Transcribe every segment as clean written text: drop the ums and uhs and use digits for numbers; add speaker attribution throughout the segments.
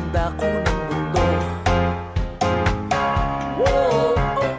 Speaker 1: dako ng mundo. Whoa,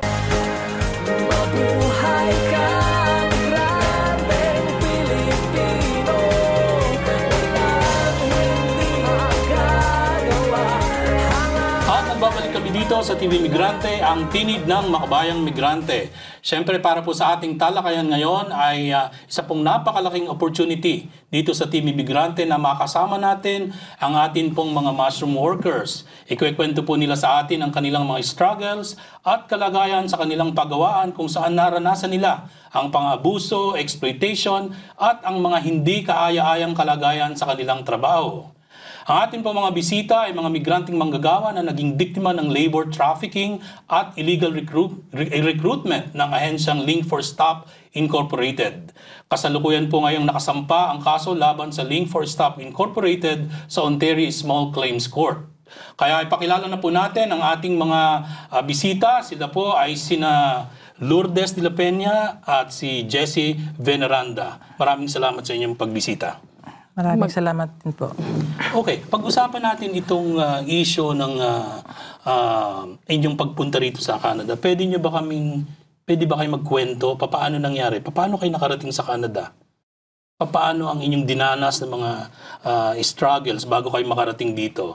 Speaker 1: mabuhay ka, grandeng Pilipino, walang hindi makagawa.
Speaker 2: At nagbabalik kami dito sa TV Migrante, ang tinig ng makabayang migrante. Siyempre para po sa ating talakayan ngayon ay isa pong napakalaking opportunity dito sa TV Migrante na makasama natin ang atin pong mga mushroom workers. Ikukwento po nila sa atin ang kanilang mga struggles at kalagayan sa kanilang paggawaan kung saan naranasan nila ang pang-abuso, exploitation at ang mga hindi kaaya-ayang kalagayan sa kanilang trabaho. Ang ating po mga bisita ay mga migranteng manggagawa na naging biktima ng labor trafficking at illegal recruitment ng ahensyang Link for Stop Incorporated. Kasalukuyan po ngayong nakasampa ang kaso laban sa Link for Stop Incorporated sa Ontario Small Claims Court. Kaya ipakilala na po natin ang ating mga bisita. Sila po ay sina Lourdes de la Peña at si Jessie Veneranda. Maraming salamat sa inyong pagbisita.
Speaker 3: Maraming salamat din po.
Speaker 2: Okay, pag-usapan natin itong issue ng inyong pagpunta rito sa Canada. Pwede ba kayo magkwento? Paano nangyari? Paano kayo nakarating sa Canada? Paano ang inyong dinanas ng mga struggles bago kayo makarating dito?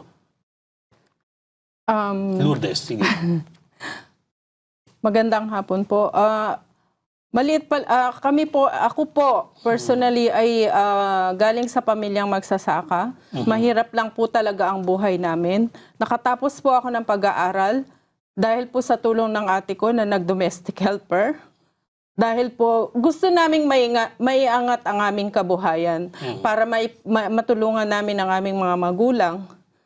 Speaker 2: Lourdes, sige.
Speaker 3: Magandang hapon po. Maliit pa, ako po, personally ay galing sa pamilyang magsasaka. Mahirap lang po talaga ang buhay namin. Nakatapos po ako ng pag-aaral dahil po sa tulong ng ate ko na nag-domestic helper. Dahil po gusto naming maiangat ang aming kabuhayan para matulungan namin ang aming mga magulang.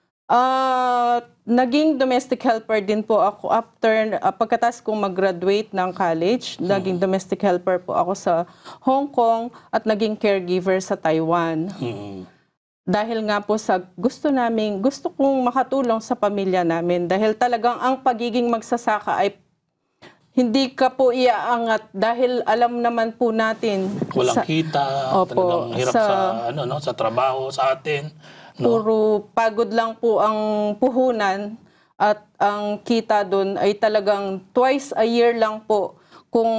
Speaker 3: Naging domestic helper din po ako after pagkatapos kong mag-graduate ng college. Naging domestic helper po ako sa Hong Kong at naging caregiver sa Taiwan. Dahil nga po sa gusto kong makatulong sa pamilya namin. Dahil talagang ang pagiging magsasaka ay hindi ka po iaangat dahil alam naman po natin.
Speaker 2: Walang kita, talagang hirap sa trabaho sa atin. No?
Speaker 3: Puro pagod lang po ang puhunan at ang kita doon ay talagang twice a year lang po kung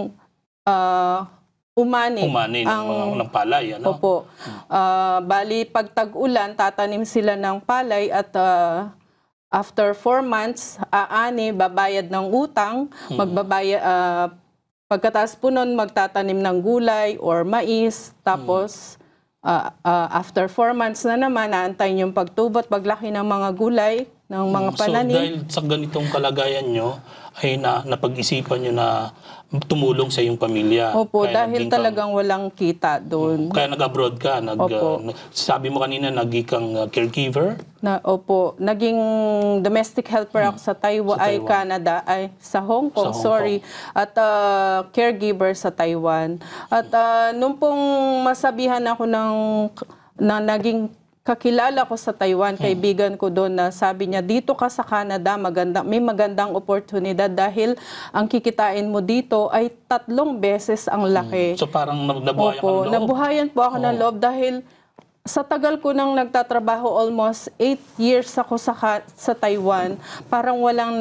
Speaker 3: umani
Speaker 2: ng palay. Ano?
Speaker 3: Opo. Bali, pag tag-ulan, tatanim sila ng palay at after 4 months, babayad ng utang, pagkatapos po nun, magtatanim ng gulay or mais, tapos after 4 months na naman, naantayin yung pagtubot, paglaki ng mga gulay, ng mga pananim.
Speaker 2: So dahil sa ganitong kalagayan nyo, ay napag-isipan nyo na tumulong sa iyong pamilya.
Speaker 3: Opo, dahil talagang walang kita doon.
Speaker 2: Kaya nag-abroad ka. Sabi mo kanina, naging kang caregiver?
Speaker 3: Opo, naging domestic helper ako sa Taiwan, Canada, sa Hong Kong, at caregiver sa Taiwan. At nung pong masabihan ako na naging kakilala ko sa Taiwan, kaibigan ko doon na sabi niya, dito ka sa Canada, may magandang oportunidad dahil ang kikitain mo dito ay 3 beses ang laki.
Speaker 2: So parang nabuhayan ka ng loob?
Speaker 3: Nabuhayan po ako ng loob dahil sa tagal ko nang nagtatrabaho, almost 8 years ako sa Taiwan, parang wala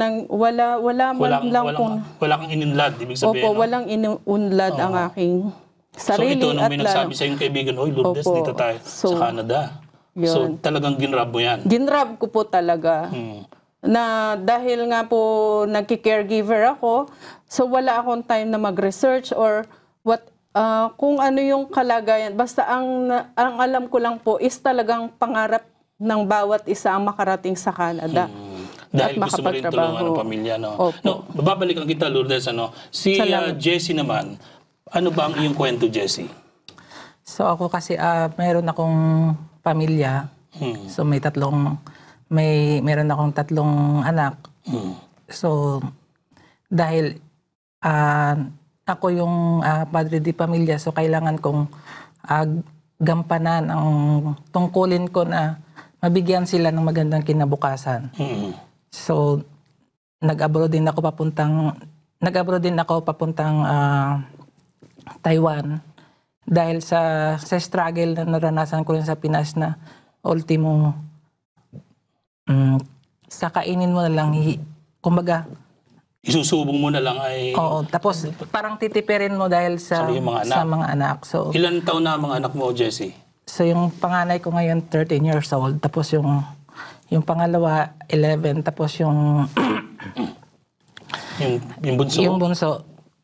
Speaker 2: kang ininlad, ibig sabihin.
Speaker 3: Opo, walang ininlad ang aking sarili.
Speaker 2: So ito nung may nagsabi sa iyong kaibigan, oy Lourdes, dito tayo sa Canada.
Speaker 3: Yun.
Speaker 2: So talagang ginrab mo yan?
Speaker 3: Ginrab ko po talaga. Na dahil nga po nagki-caregiver ako, so wala akong time na mag-research or kung ano yung kalagayan. Basta ang alam ko lang po is talagang pangarap ng bawat isa ang makarating sa Canada.
Speaker 2: Dahil gusto mo rin tulungan ang pamilya. Babalikan kita, Lourdes. Si Jessie naman, ano ba ang iyong kwento, Jessie?
Speaker 4: So ako kasi mayroon akong pamilya. So meron akong 3 anak. So dahil ako yung padre di pamilya, so kailangan kong gampanan ang tungkulin ko na mabigyan sila ng magandang kinabukasan. So nag-abroad din ako papuntang Taiwan. Dahil sa struggle na naranasan ko rin sa Pinas na ultimo kakainin mo na lang, kumbaga,
Speaker 2: Isusubong mo na lang ay...
Speaker 4: oo, tapos parang titipirin mo dahil sa
Speaker 2: Sa iyong mga anak.
Speaker 4: sa mga anak. So,
Speaker 2: Ilan taon na ang mga anak mo, Jessie?
Speaker 4: so yung panganay ko ngayon 13 years old, tapos yung pangalawa 11, tapos yung
Speaker 2: Yung bunso?
Speaker 4: yung bunso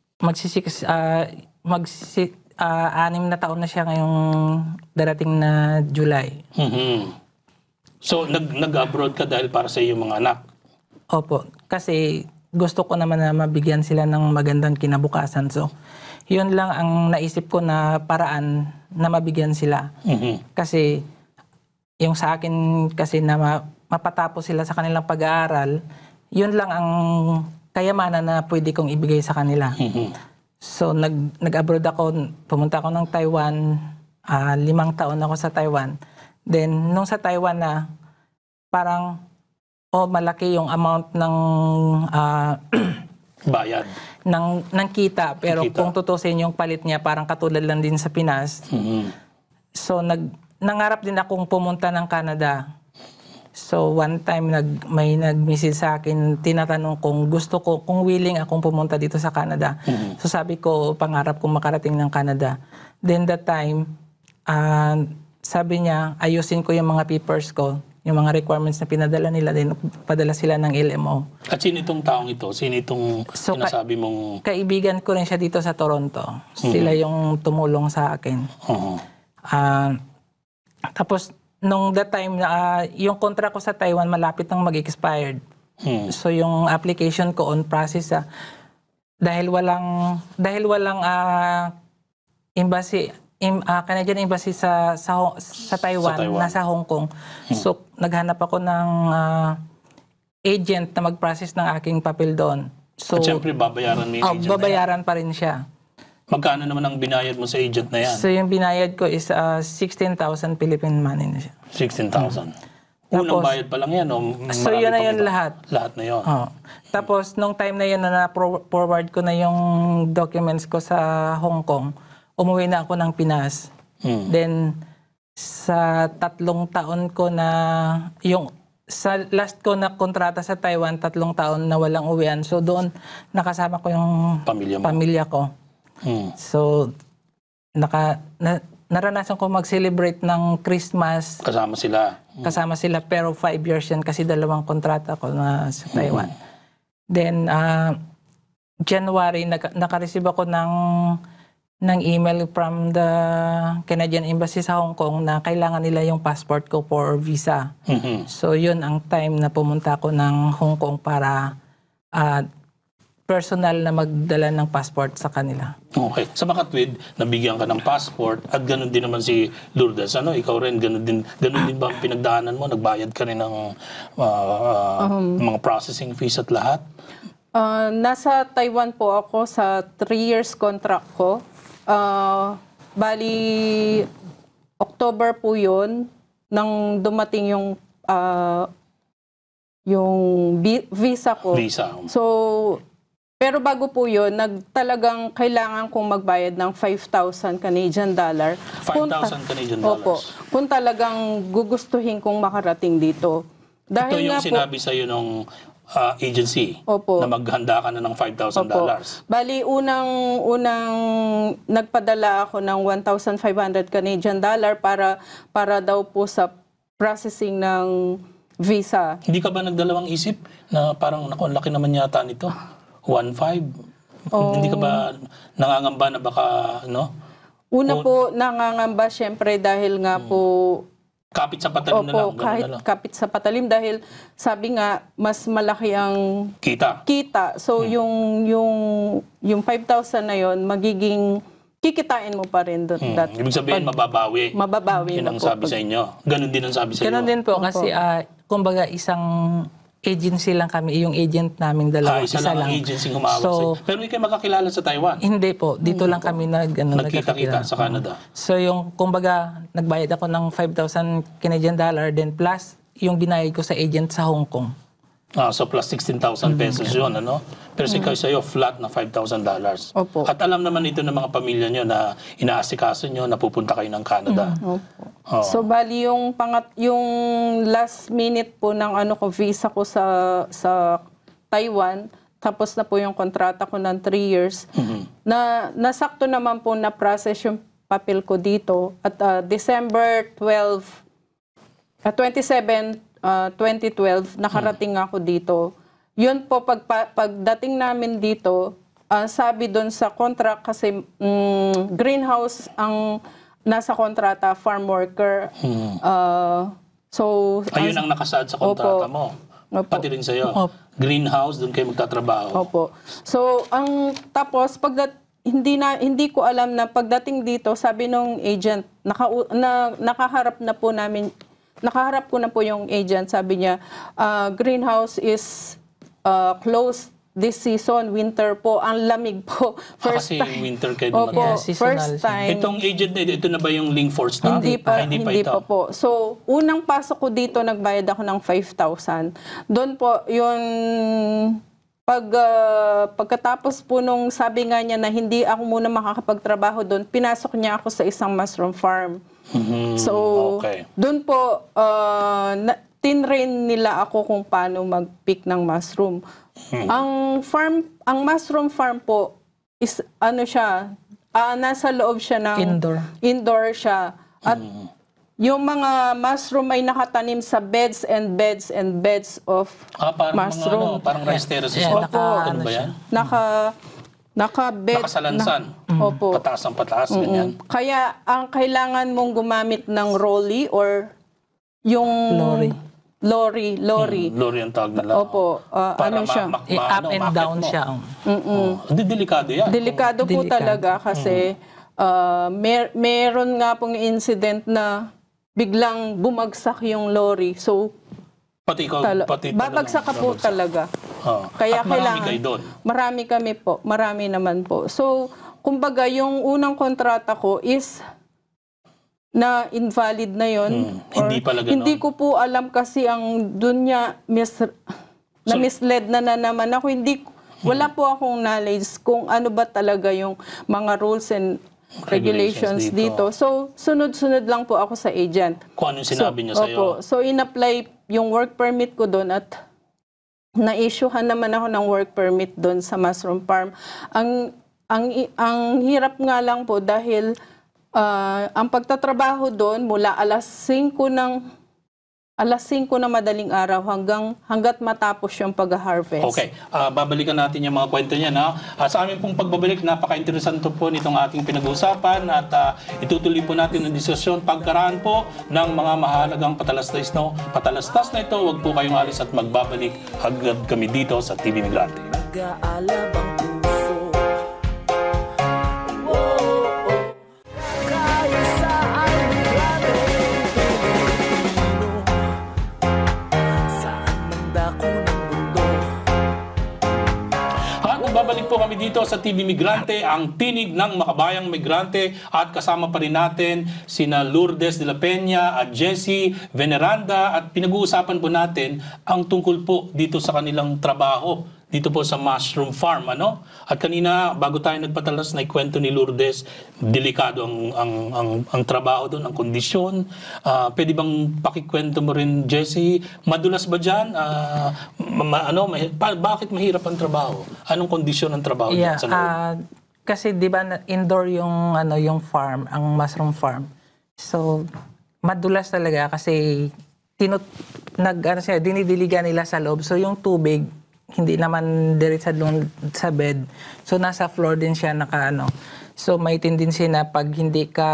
Speaker 4: anim na taon na siya ngayong darating na July.
Speaker 2: Mhm. So, nag-abroad ka dahil para sa iyong mga anak?
Speaker 4: Opo, kasi gusto ko naman na mabigyan sila ng magandang kinabukasan. So, yun lang ang naisip ko na paraan na mabigyan sila.
Speaker 2: Mhm.
Speaker 4: Kasi yung sa akin kasi na mapatapos sila sa kanilang pag-aaral, yun lang ang kayamanan na pwede kong ibigay sa kanila.
Speaker 2: Mhm.
Speaker 4: So, nag-abroad ako, pumunta ako ng Taiwan, 5 taon ako sa Taiwan. Then, nung sa Taiwan na, parang, malaki yung amount ng
Speaker 2: Bayad.
Speaker 4: ng kita. Pero
Speaker 2: Kita.
Speaker 4: kung tutusin yung palit niya, parang katulad lang din sa Pinas.
Speaker 2: Mhm.
Speaker 4: So, nangarap din akong pumunta ng Canada. So, one time may nag-message sa akin, tinatanong kung gusto ko, kung willing akong pumunta dito sa Canada. So, sabi ko, pangarap kong makarating ng Canada. Then that time, sabi niya, ayusin ko yung mga papers ko, yung mga requirements na pinadala nila, then padala sila ng LMO.
Speaker 2: At sino itong taong ito? Sino itong
Speaker 4: So,
Speaker 2: sinasabi mong...
Speaker 4: Kaibigan ko rin siya dito sa Toronto. Sila yung tumulong sa akin.
Speaker 2: Oo.
Speaker 4: Tapos, nung that time, yung contract ko sa Taiwan malapit nang mag-expired. So, yung application ko on process, dahil walang embassy, Canadian embassy sa Taiwan,
Speaker 2: Taiwan.
Speaker 4: nasa Hong Kong. So, naghanap ako ng agent na mag-process ng aking papel doon. So,
Speaker 2: At syempre, babayaran mo yung agent na yan.
Speaker 4: babayaran pa rin siya.
Speaker 2: Magkano naman ang binayad mo sa agent na yan?
Speaker 4: So, yung binayad ko is 16,000 Philippine money na siya.
Speaker 2: 16,000. Unang
Speaker 4: Tapos-
Speaker 2: bayad pa lang yan. O
Speaker 4: So,
Speaker 2: marami
Speaker 4: yun na
Speaker 2: pang
Speaker 4: yun
Speaker 2: iba?
Speaker 4: lahat.
Speaker 2: Lahat na yun.
Speaker 4: Oh. Tapos, nung time na yun na na-forward ko na yung documents ko sa Hong Kong, umuwi na ako ng Pinas. Then, sa 3 taon ko na, sa last ko na kontrata sa Taiwan, 3 taon na walang uwian. So, doon nakasama ko yung
Speaker 2: Pamilya mo.
Speaker 4: pamilya ko. So, naranasan ko mag-celebrate ng Christmas
Speaker 2: Kasama sila.
Speaker 4: kasama sila, pero 5 years yan kasi 2 kontrata ko na sa Taiwan. Then, January, naka-receive ako ng email from the Canadian Embassy sa Hong Kong na kailangan nila yung passport ko for visa. So, yun ang time na pumunta ako ng Hong Kong para personal na magdala ng passport sa kanila.
Speaker 2: Okay. Sa Makatwid, nabigyan ka ng passport at ganun din naman si Lourdes. Ano, ikaw rin, ganun din ba ang pinagdaanan mo? Nagbayad ka rin ng mga processing fees at lahat?
Speaker 3: Nasa Taiwan po ako sa 3 years contract ko. Bali, October po yun, nang dumating yung visa ko.
Speaker 2: Visa.
Speaker 3: So, pero bago po yun, talagang kailangan kong magbayad ng 5,000 Canadian dollar.
Speaker 2: 5,000 Canadian dollars.
Speaker 3: Opo. Kung talagang gugustuhin kong makarating dito.
Speaker 2: Ito yung
Speaker 3: nga
Speaker 2: sinabi sa'yo ng agency
Speaker 3: Opo.
Speaker 2: na maghanda ka na ng $5,000.
Speaker 3: Bali, unang nagpadala ako ng 1,500 Canadian dollar para daw po sa processing ng visa.
Speaker 2: Hindi ka ba nagdalawang isip na parang, naku, ang laki naman yata nito? 1,500? Hindi ka ba nangangamba na baka, no?
Speaker 3: Una po, nangangamba syempre dahil nga po,
Speaker 2: Kapit sa patalim na lang.
Speaker 3: opo,
Speaker 2: ganun
Speaker 3: kahit
Speaker 2: na lang.
Speaker 3: kapit sa patalim dahil sabi nga, mas malaki ang
Speaker 2: Kita.
Speaker 3: kita. So, yung 5,000 na yon magiging kikitain mo pa rin doon.
Speaker 2: Ibig sabihin, mababawi.
Speaker 3: Mababawi
Speaker 2: Yun
Speaker 3: mo
Speaker 2: ang
Speaker 3: po.
Speaker 2: sabi sa inyo. Ganun din ang sabi sa inyo.
Speaker 4: Ganun din po kasi kumbaga isang agency lang kami, yung agent naming dalawa.
Speaker 2: Isa lang ang agency humawak
Speaker 4: So,
Speaker 2: sa'yo. Pero hindi kayo makakilala sa Taiwan.
Speaker 4: hindi po. Dito lang kami
Speaker 2: Nagkita-kita sa Canada.
Speaker 4: So yung kumbaga nagbayad ako ng 5,000 Canadian dollar then plus yung binayad ko sa agent sa Hong Kong.
Speaker 2: So plus 16,000 pesos yun, ano? Pero sa'yo, flat na $5,000.
Speaker 3: Opo.
Speaker 2: At alam naman ito ng mga pamilya nyo na inaasikaso nyo na pupunta kayo ng Canada.
Speaker 3: Opo.
Speaker 2: Oo.
Speaker 3: So bali yung last minute po ng visa ko sa Taiwan, tapos na po yung kontrata ko ng 3 years. Na nasakto naman po na process yung papel ko dito at December 27, 2012 nakarating ako dito. Yun po pagdating namin dito, sabi doon sa contract kasi greenhouse ang nasa kontrata, farm worker.
Speaker 2: Ayun ang nakasaad sa kontrata mo.
Speaker 3: Opo.
Speaker 2: Pati rin sa'yo.
Speaker 4: Opo.
Speaker 2: Greenhouse, doon kayo magtatrabaho.
Speaker 3: Opo. So tapos hindi ko alam na pagdating dito, sabi nung agent, nakaharap ko na po yung agent, sabi niya, greenhouse is closed this season, winter po, ang lamig po.
Speaker 2: Kasi winter kayo naman.
Speaker 3: Opo,
Speaker 4: Yeah, seasonal
Speaker 3: first time.
Speaker 2: Itong agent na ito na ba yung link force na?
Speaker 3: Hindi pa,
Speaker 2: Hindi pa
Speaker 3: hindi
Speaker 2: ito.
Speaker 3: pa po. So, unang pasok ko dito, nagbayad ako ng 5,000. Doon po, yun, pagkatapos po nung sabi nga niya na hindi ako muna makakapagtrabaho doon, pinasok niya ako sa isang mushroom farm. So,
Speaker 2: Okay.
Speaker 3: doon po, tinrain nila ako kung paano mag-pick ng mushroom. Ang mushroom farm po is nasa loob siya ng indoor siya. At yung mga mushroom ay nakatanim sa beds and beds and beds of
Speaker 2: Parang
Speaker 3: mushroom.
Speaker 2: parang rice terraces.
Speaker 4: Yeah,
Speaker 2: Ano ba yan?
Speaker 3: Naka-bed.
Speaker 2: Nakasalansan.
Speaker 3: Opo.
Speaker 2: Pataas ang pataas, ganyan.
Speaker 3: Kaya ang kailangan mong gumamit ng rolly or yung lorry.
Speaker 2: Lorry ang tawag nila.
Speaker 3: Opo.
Speaker 2: Para
Speaker 3: siya?
Speaker 4: Up and down siya.
Speaker 2: Hindi, delikado yan.
Speaker 3: Delikado po talaga kasi meron nga pong incident na biglang bumagsak yung lorry. So,
Speaker 2: Pati
Speaker 3: babagsak ka po talaga.
Speaker 2: At
Speaker 3: Kaya
Speaker 2: marami
Speaker 3: kailangan.
Speaker 2: kayo doon.
Speaker 3: Marami kami po. Marami naman po. So, kumbaga, yung unang kontrata ko is na invalid na yon.
Speaker 2: Hindi pala ganon.
Speaker 3: Hindi ko po alam kasi ang dunya na misled na naman ako. Wala po akong knowledge kung ano ba talaga yung mga rules and regulations dito. So, sunod-sunod lang po ako sa agent.
Speaker 2: Kung ano yung sinabi niya sa'yo.
Speaker 3: Opo. So, in-apply yung work permit ko doon at na-issuehan naman ako ng work permit doon sa mushroom farm. Ang hirap nga lang po dahil ang pagtatrabaho doon mula alas 5 ng madaling araw hanggat matapos yung pag-harvest.
Speaker 2: Okay. Babalikan natin yung mga kwento niya. Sa amin pong pagbabalik, napaka-interesante po nitong ating pinag-uusapan at itutuloy po natin ang diskusyon pagkaraan po ng mga mahalagang patalastas na ito. Huwag po kayong alis at magbabalik agad kami dito sa TV Migrante.
Speaker 1: Nag-aalab ang puso. Oh, oh. Kaya saan migrante Pilipino, saan man dako ng mundo.
Speaker 2: At nagbabalik po kami dito sa TV Migrante, ang tinig ng makabayang migrante, at kasama pa rin natin sina Lourdes de la Peña at Jessie Veneranda, at pinag-uusapan po natin ang tungkol po dito sa kanilang trabaho dito po sa mushroom farm, ano? At kanina bago tayo nagpatalas, na ikwento ni Lourdes, delikado ang trabaho doon, ang kondisyon. Pwede bang pakikwento mo rin, Jessie? Madulas ba diyan? Bakit mahirap ang trabaho? Anong kondisyon ng trabaho diyan sa loob?
Speaker 4: Kasi 'di ba indoor yung farm, ang mushroom farm. So madulas talaga kasi dinidiligan nila sa loob. So yung tubig hindi naman diretso doon sa bed. So nasa floor din siya So may tendency na pag hindi ka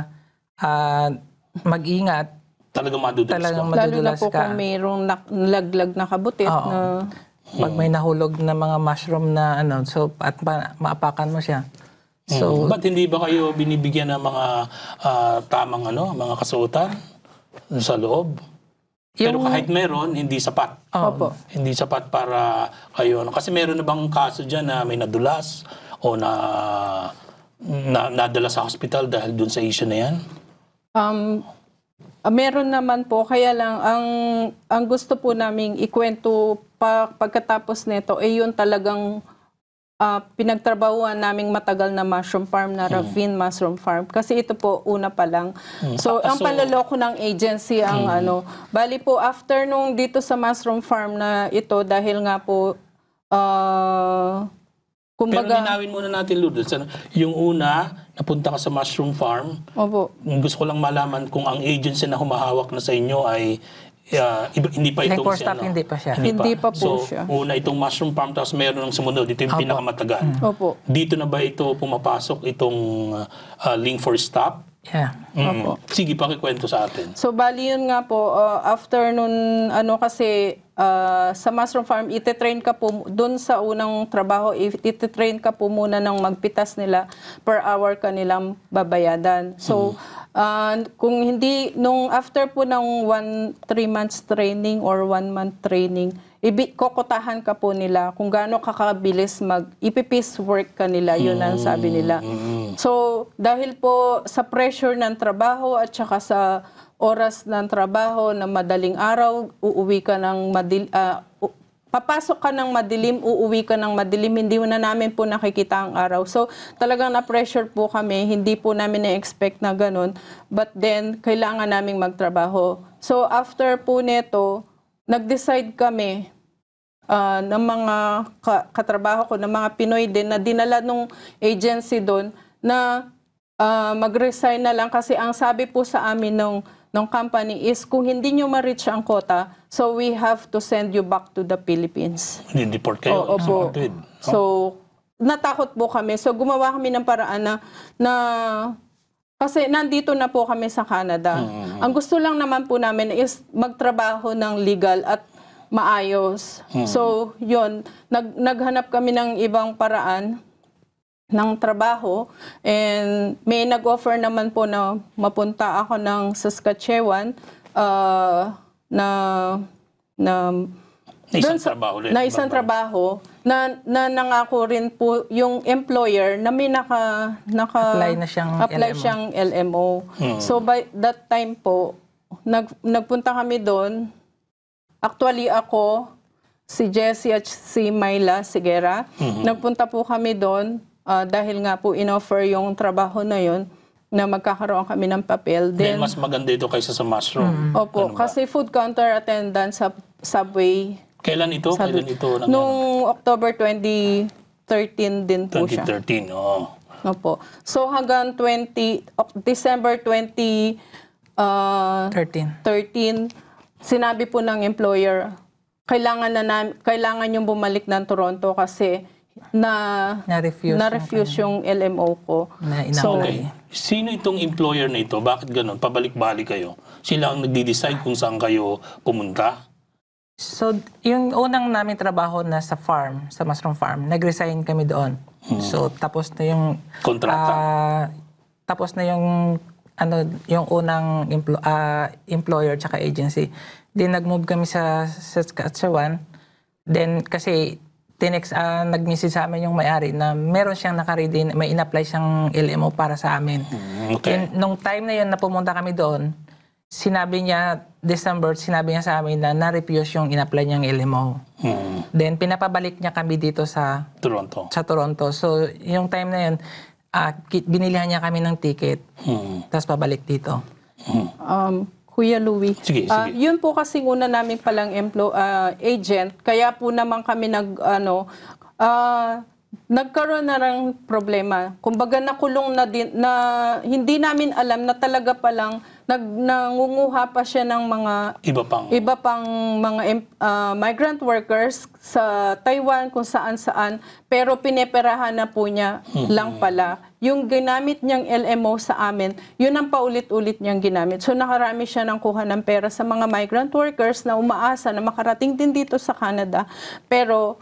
Speaker 4: mag-ingat,
Speaker 2: Talagang madudulas ka.
Speaker 3: Lalo na
Speaker 4: madudulas
Speaker 3: po
Speaker 4: ka.
Speaker 3: kung mayroong laglag na kabutit
Speaker 4: Oo.
Speaker 3: na
Speaker 4: Pag may nahulog na mga mushroom na so at maapakan mo siya. So
Speaker 2: Ba't hindi ba kayo binibigyan ng mga tamang mga kasuotan sa loob? Pero kahit meron, hindi sapat.
Speaker 3: Opo.
Speaker 2: Hindi sapat para kayo. Kasi meron na bang kaso dyan na may nadulas o nadala sa hospital dahil dun sa issue na yan?
Speaker 3: Meron naman po, kaya lang ang gusto po naming ikwento pagkatapos nito ay yun talagang pinagtrabahuan naming matagal na mushroom farm na Ravine Mushroom Farm. Kasi ito po, una pa lang. So, ang panloloko ng agency ang bali po, after nung dito sa mushroom farm na ito, dahil nga po,
Speaker 2: Pero
Speaker 3: kumbaga,
Speaker 2: linawin muna natin, Lourdes. Yung una, napunta ka sa mushroom farm.
Speaker 3: opo,
Speaker 2: Gusto ko lang malaman kung ang agency na humahawak na sa inyo ay hindi pa
Speaker 4: Like
Speaker 2: itong
Speaker 4: for stop, hindi pa siya.
Speaker 3: Hindi pa po
Speaker 2: So,
Speaker 3: siya.
Speaker 2: una itong mushroom farm, tapos meron ng sumunod. Ito yung pinakamatagal.
Speaker 3: Opo.
Speaker 2: Dito na ba ito pumapasok itong link for stop?
Speaker 4: Yeah.
Speaker 2: Sige, pakikwento sa atin.
Speaker 3: So, bali yun nga po, after nun, kasi sa mushroom farm, ititrain ka po, dun sa unang trabaho, ititrain ka po muna ng magpitas nila per hour kanilang babayadan. So, kung hindi, nung after po ng 3 months training or 1 month training, kokotahan ka po nila kung gaano kakabilis ipipis work ka nila, yun ang sabi nila. So, dahil po sa pressure ng trabaho at saka sa oras ng trabaho na madaling araw, uuwi ka ng papasok ka ng madilim, uuwi ka ng madilim, hindi na namin po nakikita ang araw. So, talagang na-pressure po kami, hindi po namin na-expect na ganun. But then, kailangan naming magtrabaho. So, after po neto, nag-decide kami ng mga katrabaho ko, ng mga Pinoy din, na dinala nung agency doon, na mag-resign na lang kasi ang sabi po sa amin ng company is kung hindi nyo ma-reach ang quota, so we have to send you back to the Philippines.
Speaker 2: Deport kayo.
Speaker 3: Opo. So, natakot po kami. So, gumawa kami ng paraan na kasi nandito na po kami sa Canada. Ang gusto lang naman po namin is magtrabaho ng legal at maayos. So, yun. Naghanap kami ng ibang paraan ng trabaho, and may nag-offer naman po na mapunta ako ng Saskatchewan na
Speaker 2: isang trabaho rin.
Speaker 3: Na isang trabaho na nangako rin po yung employer na may
Speaker 4: Apply na siyang
Speaker 3: apply
Speaker 4: LMO.
Speaker 3: siyang LMO. So by that time po, nagpunta kami doon. Actually ako, si Jessie at si Myla Sigera, nagpunta po kami doon dahil nga po in-offer yung trabaho na yon na magkakaroon kami ng papel.
Speaker 2: Then, mas maganda ito kaysa sa mushroom.
Speaker 3: Opo, kasi food counter attendant sa Subway.
Speaker 2: Kailan ito? Kailan ito?
Speaker 3: Nung October 2013 din po siya.
Speaker 2: 2013, oo.
Speaker 3: Opo. So hanggang December 2013, sinabi po ng employer, kailangan yung bumalik ng Toronto kasi na-refuse yung LMO ko. So,
Speaker 2: Okay. Sino itong employer na ito? Bakit ganun? Pabalik-balik kayo. Sila ang nagde-decide kung saan kayo pumunta?
Speaker 4: So, yung unang namin trabaho na sa farm, sa mushroom farm, nag-resign kami doon. So, tapos na yung
Speaker 2: Kontrata.
Speaker 4: tapos na yung yung unang employer tsaka agency. Then nag-move kami sa Saskatchewan. Then kasi nag-message sa amin yung may-ari na meron siyang naka-ready, may in-apply siyang LMO para sa amin.
Speaker 2: Okay.
Speaker 4: And nung time na yun na pumunta kami doon, December, sinabi niya sa amin na na-refuse yung in-apply niyang LMO. Then pinapabalik niya kami dito sa Toronto. So yung time na yun, binilihan niya kami ng ticket, tapos pabalik dito.
Speaker 3: Kuya Louie.
Speaker 2: Sige.
Speaker 3: Yun po kasi una namin palang agent, kaya po naman kami nagkaroon na ng problema. Kumbaga nakulong na din, na hindi namin alam na talaga palang nangunguha pa siya ng mga iba pang mga migrant workers sa Taiwan, kung saan-saan, pero pineperahan na po niya lang pala. Yung ginamit niyang LMO sa amin, yun ang paulit-ulit niyang ginamit. So nakarami siya ng kuha ng pera sa mga migrant workers na umaasa na makarating din dito sa Canada, pero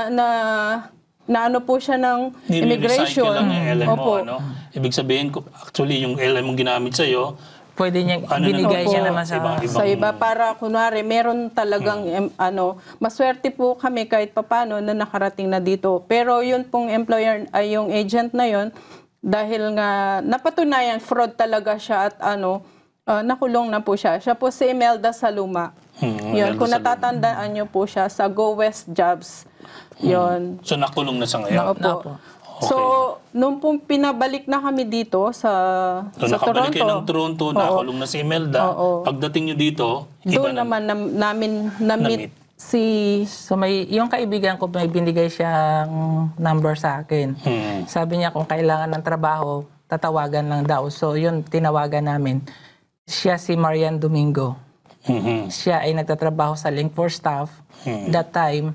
Speaker 3: na ano po siya ng immigration.
Speaker 2: Lang yung LMO,
Speaker 3: Opo.
Speaker 2: Ibig sabihin, actually yung LMO ginamit sa'yo,
Speaker 4: Pwede niya, binigay siya naman sa
Speaker 3: iba para kunwari meron talagang maswerte po kami kahit papano na nakarating na dito. Pero yun pong employer ay yung agent na yun, dahil nga napatunayan fraud talaga siya at Nakulong na po siya. Siya po si Imelda Saluma. Yun, kung natatandaan niyo po siya sa Go West Jobs. Yun.
Speaker 2: So nakulong na sa ngayon?
Speaker 3: Opo. So, nung pong pinabalik na kami dito sa
Speaker 2: nakabalik
Speaker 3: Toronto.
Speaker 2: kayo ng Toronto, nakulong na si Imelda. Pagdating nyo dito,
Speaker 3: Doon naman namin na-meet si...
Speaker 4: So yung kaibigan ko may binigay siyang number sa akin. Sabi niya kung kailangan ng trabaho, tatawagan lang daw. So yun, tinawagan namin. Siya si Marian Domingo. Siya ay nagtatrabaho sa Link for Staff. That time,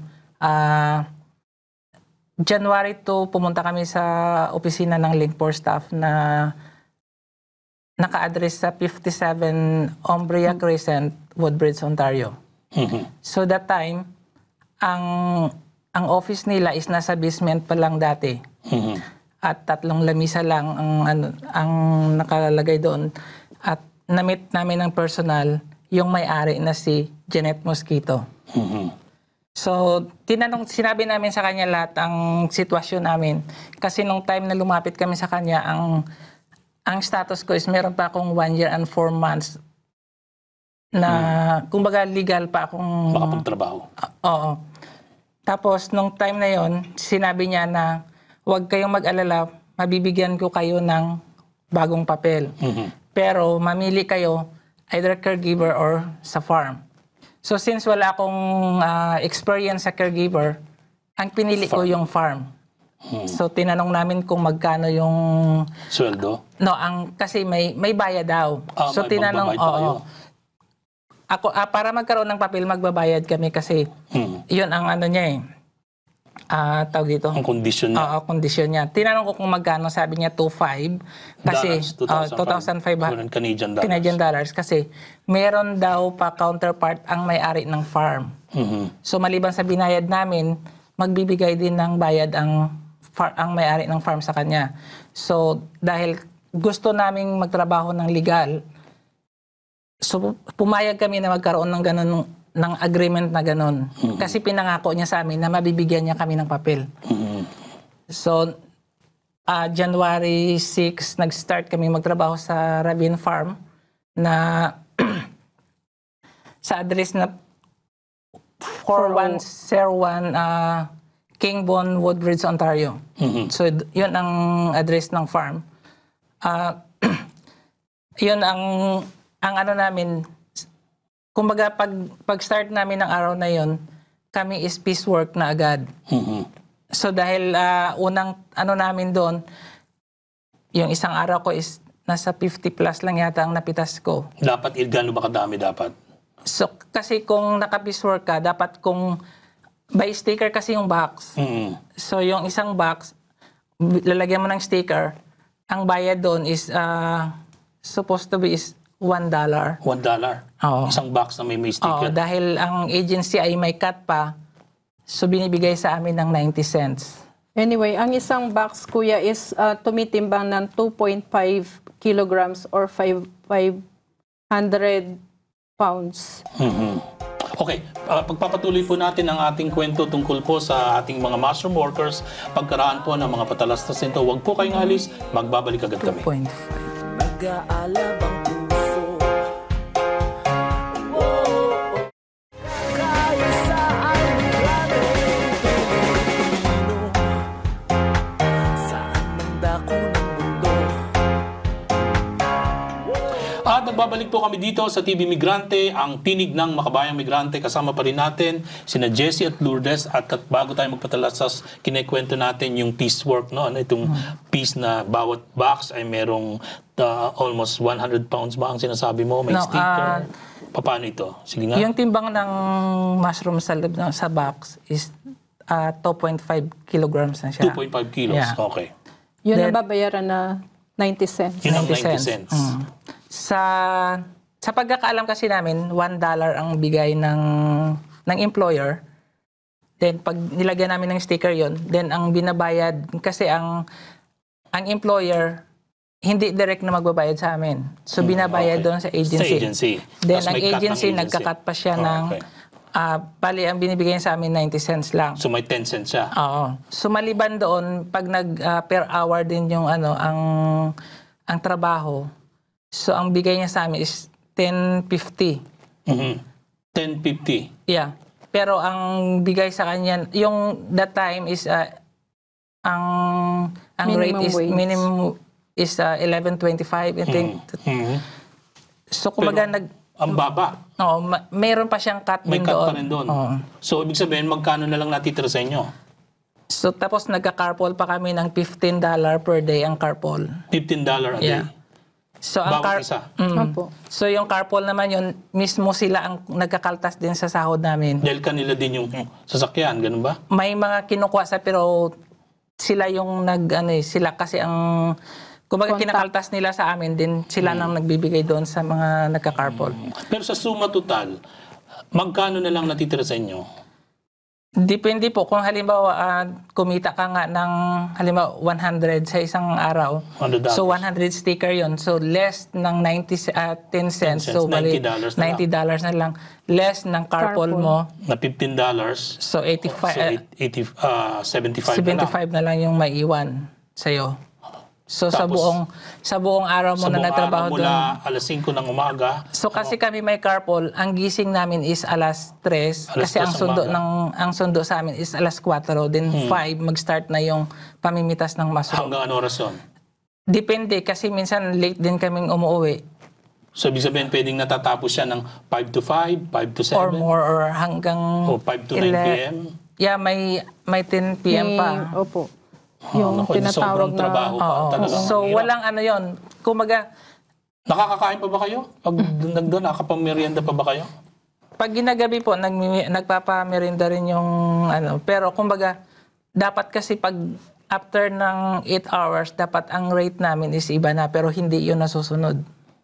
Speaker 4: January 2, pumunta kami sa opisina ng Link for Staff na naka-address sa 57 Umbria Crescent, Woodbridge, Ontario. So that time, ang office nila is nasa basement pa lang dati. At 3 lamisa lang ang nakalagay doon. At na-meet namin ng personal yung may-ari na si Jeanette Mosquito. So, sinabi namin sa kanya lahat ang sitwasyon namin. Kasi nung time na lumapit kami sa kanya, ang status ko is meron pa akong 1 year and 4 months na, kumbaga, legal pa akong...
Speaker 2: makapagtrabaho.
Speaker 4: Oo. Tapos, nung time na yon, sinabi niya na huwag kayong mag-alala, mabibigyan ko kayo ng bagong papel. Pero, mamili kayo either caregiver or sa farm. So, since wala akong experience sa caregiver, ang pinili ko yung farm. So, tinanong namin kung magkano yung...
Speaker 2: Sweldo?
Speaker 4: No, kasi may bayad daw. So,
Speaker 2: may
Speaker 4: tinanong,
Speaker 2: magbabayad pa kayo.
Speaker 4: Ako, para magkaroon ng papel, magbabayad kami kasi yun ang ano niya tawag dito.
Speaker 2: Ang kondisyon niya.
Speaker 4: Oo, kondisyon niya. Tinanong ko kung magkano, sabi niya 2,500 kasi
Speaker 2: $2,500
Speaker 4: Canadian dollars kasi meron daw pa counterpart ang may-ari ng farm. So maliban sa binayad namin, magbibigay din ng bayad ang may-ari ng farm sa kanya. So dahil gusto naming magtrabaho ng legal, so pumayag kami na magkaroon ng ganun ng agreement na ganun. Kasi pinangako niya sa amin na mabibigyan niya kami ng papel. So, January 6, nag-start kami magtrabaho sa Ravine Farm na sa address na 4101 Kingbon, Woodbridge, Ontario. So, yun ang address ng farm. Yun ang ano namin. Kumbaga, pag-start namin ng araw na yon, kami is piecework na agad. So dahil unang ano namin doon, yung isang araw ko is nasa 50 plus lang yata ang napitas ko.
Speaker 2: Dapat, gano'n ba kadami dapat?
Speaker 4: So kasi kung naka-piecework ka, dapat kung by sticker kasi yung box. So yung isang box, lalagyan mo ng sticker, ang bayad doon is supposed to be is $1.
Speaker 2: $1?
Speaker 4: Oo.
Speaker 2: Isang box na may
Speaker 4: Oo,
Speaker 2: sticker?
Speaker 4: dahil ang agency ay may cut pa, so binibigay sa amin ng 90 cents.
Speaker 3: Anyway, ang isang box, kuya, is tumitimbang ng 2.5 kilograms or 500 pounds.
Speaker 2: Okay, pagpapatuloy po natin ang ating kwento tungkol po sa ating mga mushroom workers, pagkaraan po ng mga patalastas nito. Huwag po kayong alis, magbabalik agad kami.
Speaker 4: 2.5.
Speaker 1: Nag-aalab ang puso. Kaisa-isaan migranteng Pilipino. Saan man dako ng mundo.
Speaker 2: At nagbabalik po kami dito sa TV Migrante, ang tinig ng makabayang migrante. Kasama pa rin natin sina Jessie at Lourdes. At bago tayo magpatalastas, kinekwento natin yung piecework, no? Ano itong piece na bawat box ay merong almost 100 pounds ba ang sinasabi mo? May sticker. Paano ito? Sige nga.
Speaker 4: Yung timbang ng mushroom sa box is 2.5 kilograms na siya.
Speaker 2: 2.5 kilos.
Speaker 4: Yeah.
Speaker 2: Okay.
Speaker 3: Yun
Speaker 4: Then-
Speaker 3: ang babayaran na 90 cents.
Speaker 2: Yun ang
Speaker 4: 90
Speaker 2: 90 cents.
Speaker 4: Sa pagkakaalam kasi namin, $1 ang bigay ng employer. Then pag nilagyan namin ng sticker yon, then ang binabayad, kasi ang employer, hindi direct na magbabayad sa amin. So binabayad
Speaker 2: Okay.
Speaker 4: doon sa agency.
Speaker 2: Sa agency.
Speaker 4: Then
Speaker 2: Tapos
Speaker 4: ang
Speaker 2: may cut ng
Speaker 4: agency, nagka-cut pa siya ng,
Speaker 2: Okay.
Speaker 4: bali ang binibigay sa amin 90 cents lang.
Speaker 2: So may 10 cents siya.
Speaker 4: Oo. So maliban doon, pag per hour din yung ang trabaho, So, ang bigay niya sa amin is 1050.
Speaker 2: 10.50.
Speaker 4: Yeah. Pero ang bigay sa kanya, yung that time is, ang
Speaker 3: Minimum
Speaker 4: rate is,
Speaker 3: wage.
Speaker 4: minimum is 11.25, I think. So, kumbaga,
Speaker 2: Ang baba.
Speaker 4: mayroon pa siyang cut
Speaker 2: May
Speaker 4: din
Speaker 2: cut
Speaker 4: doon.
Speaker 2: pa rin doon.
Speaker 4: Oo.
Speaker 2: So, ibig sabihin, magkano na lang natitira sa inyo?
Speaker 4: So, tapos nagka-carpool pa kami ng $15 per day ang carpool.
Speaker 2: $15 a day.
Speaker 4: Yeah. So,
Speaker 2: Bawat isa.
Speaker 3: Opo.
Speaker 4: So, yung carpool naman yun, mismo sila ang nagkakaltas din sa sahod namin.
Speaker 2: Dahil kanila din yung sasakyan, ganun ba?
Speaker 4: May mga kinukuha sa pero sila yung sila kasi ang kumbaga
Speaker 3: Contact.
Speaker 4: kinakaltas nila sa amin din sila nang nagbibigay doon sa mga nagka-carpool.
Speaker 2: Pero sa suma total, magkano na lang natitira sa inyo?
Speaker 4: Depende po kung halimbawa kumita ka nga ng halimbawa 100 sa isang araw.
Speaker 2: $100.
Speaker 4: So 100 sticker yon. So less ng 10 cents. So bali,
Speaker 2: $90 na lang.
Speaker 4: $90 na lang. Less ng carpool mo.
Speaker 2: Na $15,
Speaker 4: So 85
Speaker 2: 75 na lang.
Speaker 4: 75 na lang yung maiwan sa'yo. So
Speaker 2: Tapos,
Speaker 4: sa buong araw mo
Speaker 2: Sa
Speaker 4: na
Speaker 2: buong
Speaker 4: nagtrabaho
Speaker 2: araw
Speaker 4: doon.
Speaker 2: mula alas 5 ng umaga,
Speaker 4: So kasi kami may carpool, ang gising namin is alas 3
Speaker 2: Alas
Speaker 4: kasi
Speaker 2: 3
Speaker 4: ang sundo sa amin is alas 4 then 5 mag-start na yung pamimitas ng mushroom.
Speaker 2: hanggang ano oras yun?
Speaker 4: Depende kasi minsan late din kaming umuwi
Speaker 2: So, ibig sabihin, pwedeng natatapos siya ng 5 to 5, 5 to 7,
Speaker 4: or more or hanggang
Speaker 2: o 5 to 9 p.m.
Speaker 4: Yeah, may 10 p.m. pa.
Speaker 3: Opo. Yung
Speaker 2: Naku, sobrang
Speaker 3: tinatawag na...
Speaker 2: trabaho pa.
Speaker 4: Oo.
Speaker 2: Talagang
Speaker 4: So
Speaker 2: hirap.
Speaker 4: walang ano yon. Kumaga
Speaker 2: Nakakakain pa ba kayo? Pag nagdoon, nakakapamerienda pa ba kayo?
Speaker 4: pag ginagabi po nagpapamerinda rin yung pero kumbaga dapat kasi pag after ng 8 hours dapat ang rate namin is iba na pero hindi yun nasusunod.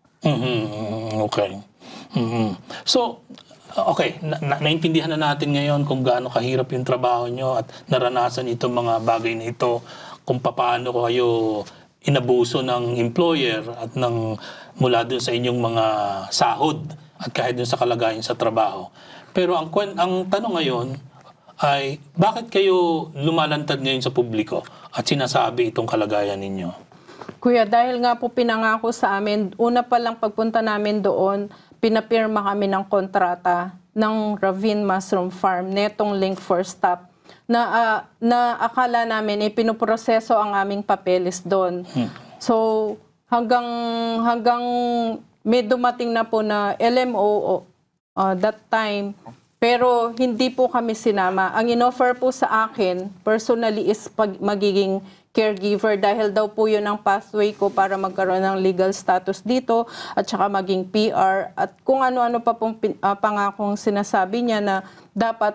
Speaker 2: Okay. So, okay, naintindihan na natin ngayon kung gaano kahirap yung trabaho nyo at naranasan itong mga bagay na ito, kung paano kayo inabuso ng employer at mula dun sa inyong mga sahod at kahit dun sa kalagayan sa trabaho. Pero ang tanong ngayon ay, bakit kayo lumalantad ngayon sa publiko at sinasabi itong kalagayan ninyo?
Speaker 3: Kuya, dahil nga po pinangako sa amin, una pa lang pagpunta namin doon, pinapirma kami ng kontrata ng Ravine Mushroom Farm, netong Link for Stop, na akala namin pinuproseso ang aming papeles doon. So, hanggang may dumating na po na LMO that time, pero hindi po kami sinama. Ang inoffer po sa akin, personally, is magiging caregiver dahil daw po yun ang pathway ko para magkaroon ng legal status dito at saka maging PR at kung ano-ano pa pong pangakong sinasabi niya na dapat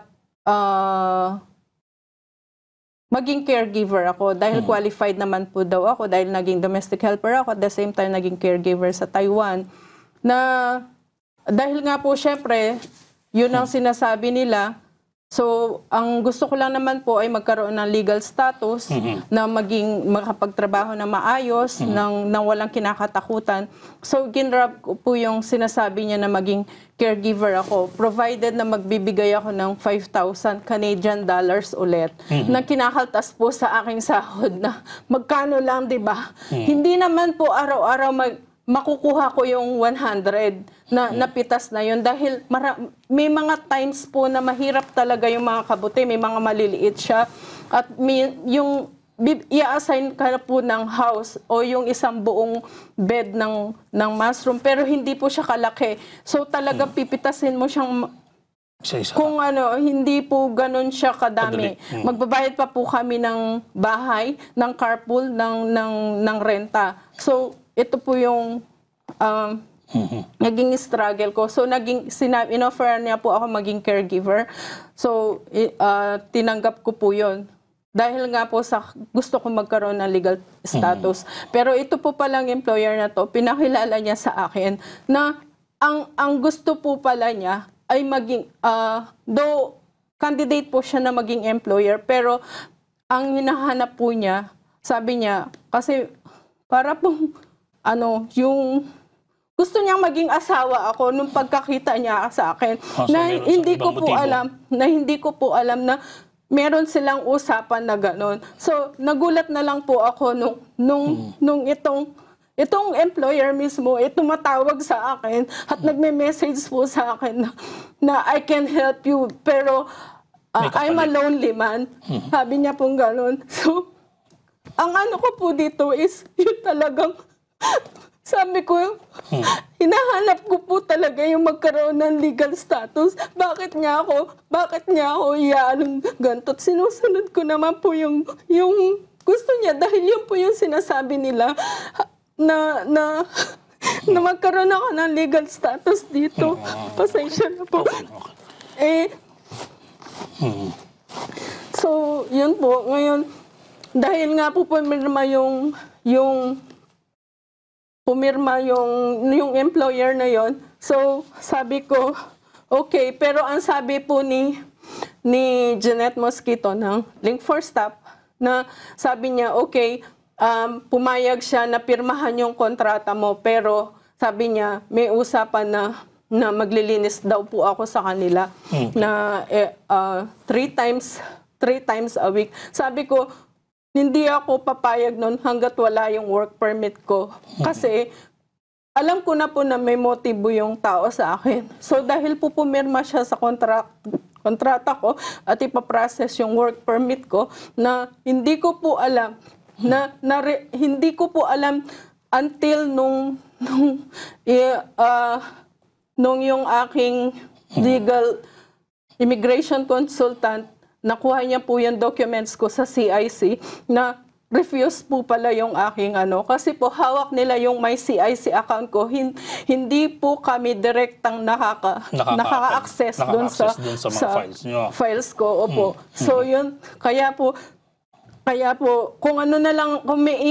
Speaker 3: maging caregiver ako dahil qualified naman po daw ako dahil naging domestic helper ako at the same time naging caregiver sa Taiwan na dahil nga po syempre yun ang sinasabi nila. So, ang gusto ko lang naman po ay magkaroon ng legal status na makapagtrabaho na maayos, nang walang kinakatakutan. So, ginrab ko po yung sinasabi niya na maging caregiver ako, provided na magbibigay ako ng 5,000 Canadian dollars ulit, na kinakaltas po sa aking sahod na magkano lang, di ba? Hindi naman po araw-araw makukuha ko yung 100 na napitas na yun dahil may mga times po na mahirap talaga yung mga kabuti, may mga maliliit siya at yung i-assign ka na po ng house o yung isang buong bed ng mushroom pero hindi po siya kalaki. So talaga pipitasin mo siyang
Speaker 2: Isa-isa.
Speaker 3: kung hindi po ganun siya kadami. Magbabayad pa po kami ng bahay, ng carpool, ng renta. So ito po yung naging struggle ko. So, inoffer niya po ako maging caregiver. So, tinanggap ko po yun. Dahil nga po sa gusto ko magkaroon ng legal status. Pero ito po palang employer na to, pinakilala niya sa akin na ang gusto po pala niya ay maging, though candidate po siya na maging employer, pero ang hinahanap po niya, sabi niya, kasi para pong yung gusto niyang maging asawa ako nung pagkakita niya sa akin na hindi ko po alam na meron silang usapan na gano'n. So nagulat na lang po ako nung itong employer mismo, tumatawag sa akin at nagme-message po sa akin na I can help you, pero
Speaker 2: May kapalit.
Speaker 3: I'm a lonely man. Sabi niya pong gano'n. So, ang ano ko po dito is, yun talagang, sabi ko, hinahanap ko po talaga yung magkaroon ng legal status. Bakit niya ako iyaanong ganito? Sinusunod ko naman po yung gusto niya, dahil yun po yung sinasabi nila na magkaroon ako ng legal status dito. Pasensya na po. So, yun po. Ngayon, dahil nga po pumirma yung employer na yon. So, sabi ko, okay. Pero ang sabi po ni Jeanette Mosquito ng Link for Staff, na sabi niya, okay, pumayag siya na pirmahan yung kontrata mo, pero sabi niya, may usapan na maglilinis daw po ako sa kanila na 3 times a week. Sabi ko, hindi ako papayag nun hanggat wala yung work permit ko. Kasi alam ko na po na may motibo yung tao sa akin. So dahil po pumirma siya sa kontrata ko at ipaprocess yung work permit ko, na hindi ko po alam until nung yung aking legal immigration consultant, nakuha niya po yung documents ko sa CIC, na refuse po pala yung aking kasi po hawak nila yung my CIC account ko. Hindi po kami direktang nakaka-access doon sa
Speaker 2: mga
Speaker 3: files ko. Opo. So yun, kaya po kung ano na lang, kung may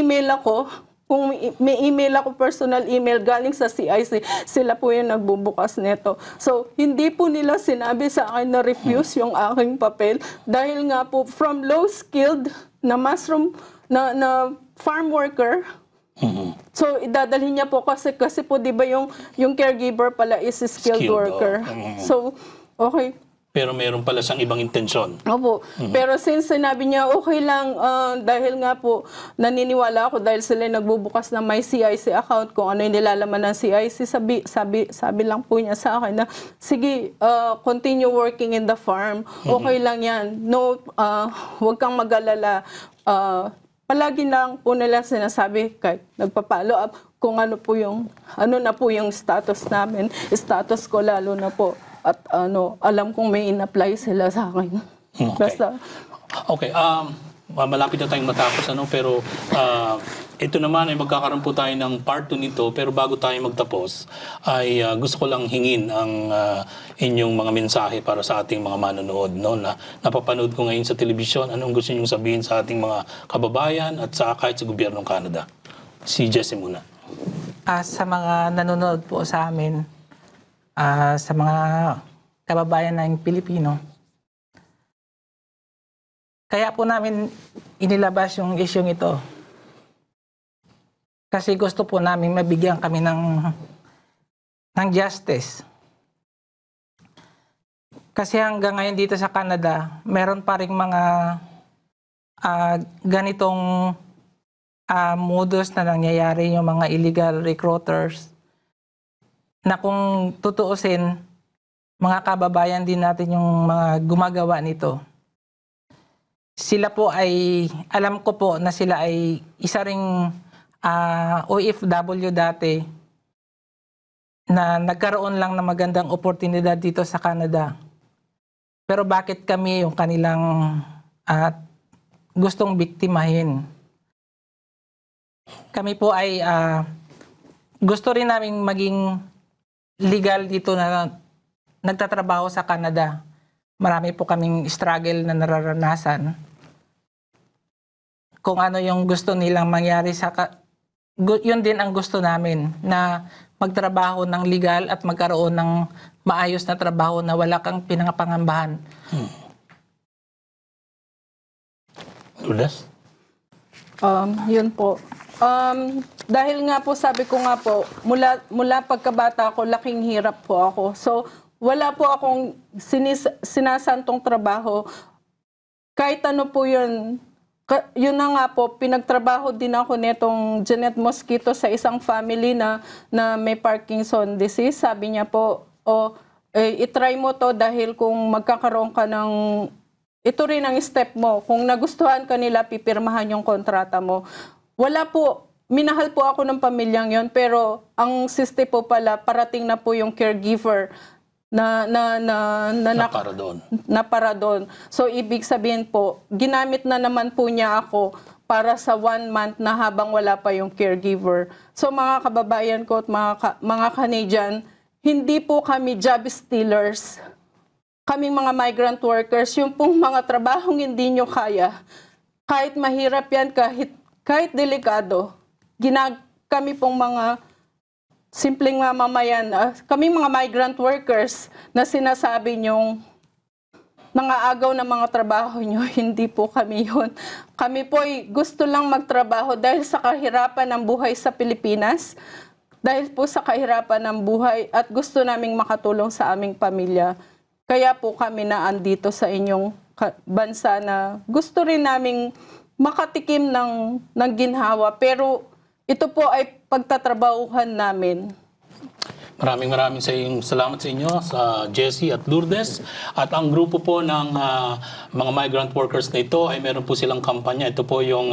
Speaker 3: email ako, personal email galing sa CIC, sila po yung nagbubukas nito. So, hindi po nila sinabi sa akin na refuse yung aking papel, dahil nga po from low-skilled na mushroom, na farm worker, so idadalhin niya po kasi po 'di ba yung caregiver pala is a skilled worker. So, okay.
Speaker 2: Pero meron pala siyang ibang intensyon.
Speaker 3: Opo. Pero since sinabi niya, okay lang, dahil nga po, naniniwala ako dahil sila nagbubukas ng my CIC account, kung ano yung nilalaman ng CIC, sabi lang po niya sa akin na, sige, continue working in the farm. Okay lang yan. No, huwag kang mag-alala. Palagi lang po nila sinasabi, kahit nagpa-follow up, kung ano na po yung status namin, status ko lalo na po. At alam kong may in-apply sila sa akin.
Speaker 2: Okay.
Speaker 3: Basta,
Speaker 2: Okay, malapit na tayong matapos, pero ito naman ay magkakaroon po tayo ng part 2 nito, pero bago tayo magtapos, ay gusto ko lang hingin ang inyong mga mensahe para sa ating mga manonood, na napapanood ko ngayon sa telebisyon. Anong gusto ninyong sabihin sa ating mga kababayan at kahit sa gobyernong Canada? Si Jessie muna.
Speaker 4: Sa mga nanonood po sa amin, sa mga kababayan ng Pilipino, kaya po namin inilabas yung isyong ito. Kasi gusto po namin mabigyan kami ng justice. Kasi hanggang ngayon dito sa Canada, meron pa ring mga ganitong modus na nangyayari, yung mga illegal recruiters, na kung tutuusin, mga kababayan din natin yung mga gumagawa nito. Sila po ay, alam ko po na sila ay isa ring OFW dati na nagkaroon lang ng magandang oportunidad dito sa Canada. Pero bakit kami yung kanilang gustong biktimahin? Kami po ay gusto rin naming maging legal dito na nagtatrabaho sa Canada. Marami po kaming struggle na nararanasan. Kung ano yung gusto nilang mangyari yun din ang gusto namin, na magtrabaho ng legal at magkaroon ng maayos na trabaho na wala kang pinangapangambahan.
Speaker 2: Lourdes?
Speaker 3: Yun po. Dahil nga po, sabi ko nga po, mula pagkabata ko, laking hirap po ako. So, wala po akong sinasantong trabaho. Kahit ano po yun, Yun na nga po, pinagtrabaho din ako netong Janet Mosquito sa isang family na may Parkinson disease. Sabi niya po, itry mo to dahil kung magkakaroon ka ng, ito rin ang step mo. Kung nagustuhan ka nila, pipirmahan yung kontrata mo. Wala po, minahal po ako ng pamilyang yon, pero ang siste po pala, parating na po yung caregiver na para doon. So, ibig sabihin po, ginamit na naman po niya ako para sa 1 month na habang wala pa yung caregiver. So, mga kababayan ko at mga Canadian, hindi po kami job stealers. Kaming mga migrant workers, yung pong mga trabahong hindi nyo kaya, kahit mahirap yan, kahit delikado, kami pong mga simpleng mamamayan, kami mga migrant workers na sinasabi nyong nangaagaw ng mga trabaho nyo, hindi po kami yun. Kami po ay gusto lang magtrabaho dahil sa kahirapan ng buhay sa Pilipinas, dahil po sa kahirapan ng buhay at gusto naming makatulong sa aming pamilya. Kaya po kami na andito sa inyong bansa na gusto rin naming makatikim ng ginhawa, pero ito po ay pagtatrabahuhan namin.
Speaker 2: Maraming salamat sa inyo, sa Jessie at Lourdes. At ang grupo po ng mga migrant workers na ito ay meron po silang kampanya. Ito po yung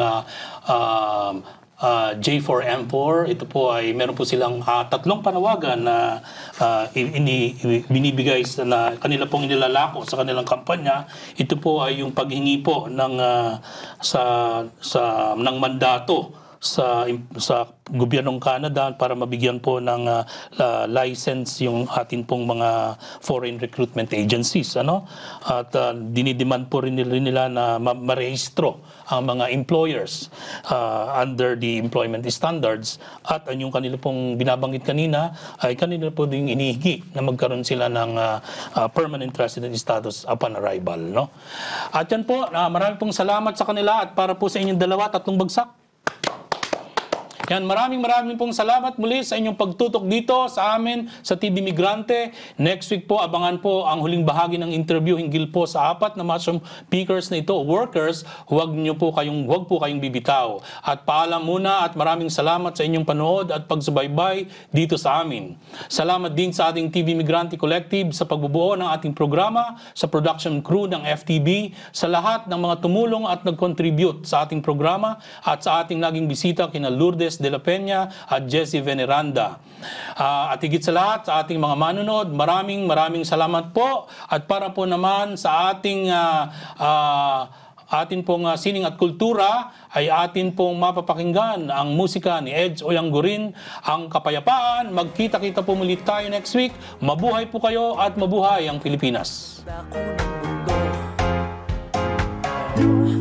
Speaker 2: J4M4. Ito po ay meron po silang 3 panawagan na binibigay na kanila pong inilalako sa kanilang kampanya. Ito po ay yung paghingi po ng ng mandato sa gobyernong Canada para mabigyan po ng license yung atin pong mga foreign recruitment agencies, at dinidemand po rin nila na marehistro ang mga employers under the employment standards, at yung kanila pong binabanggit kanina ay kanila po din inihingi na magkaroon sila ng permanent resident status upon arrival, At yan po, marami pong salamat sa kanila, at para po sa inyong 3 bagsak. Yan, maraming pong salamat muli sa inyong pagtutok dito sa amin sa TV Migrante. Next week po, abangan po ang huling bahagi ng interview hinggil po sa 4 na mushroom pickers na ito, workers. Huwag po kayong bibitaw. At paalam muna, at maraming salamat sa inyong panood at pagsubaybay dito sa amin. Salamat din sa ating TV Migrante Collective sa pagbubuo ng ating programa, sa production crew ng FTB, sa lahat ng mga tumulong at nag-contribute sa ating programa, at sa ating naging bisita kina Lourdes de la Peña at Jessie Veneranda. At higit sa lahat, sa ating mga manunod, maraming salamat po. At para po naman sa ating pong sining at kultura, ay atin pong mapapakinggan ang musika ni Edge Oyanggurin, ang Kapayapaan. Magkita-kita po muli tayo next week. Mabuhay po kayo at mabuhay ang Pilipinas.
Speaker 1: Dako ng mundo.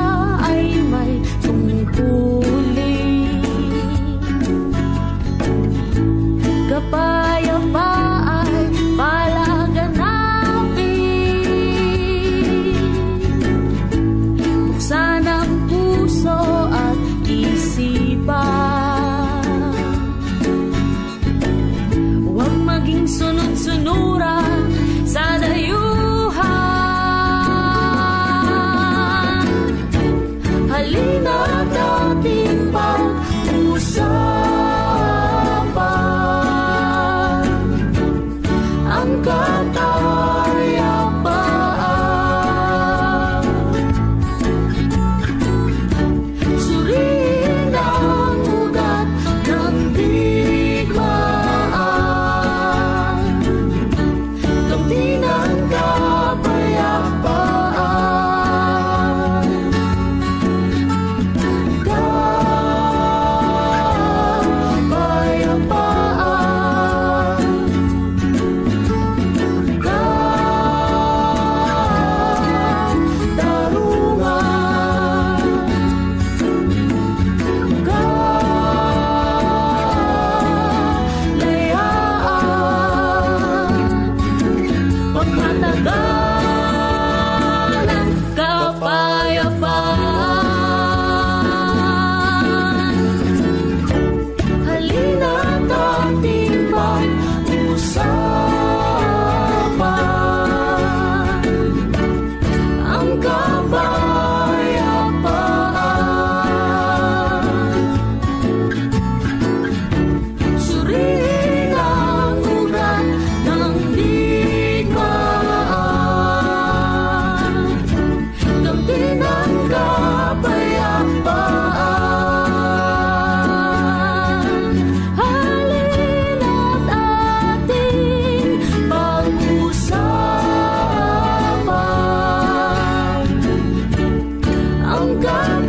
Speaker 5: ay may tungkulin. Kapayapaan palaganapin. Buksan ang puso at isipan. Huwag maging sunod-sunuran sa dayuhan. Halina't ating pag-usapan ang kapayapaan. Suriin ang ugat ng digmaan. Kamtin ang kapayapaan. Pagmatagalang kapayapaan. Halina't ating pag-usapan ang kapayapaan. Suriin ang ugat ng digmaan. Kamtin ang kapayapaan. Halina't ating pag-usapan ang kapayapaan.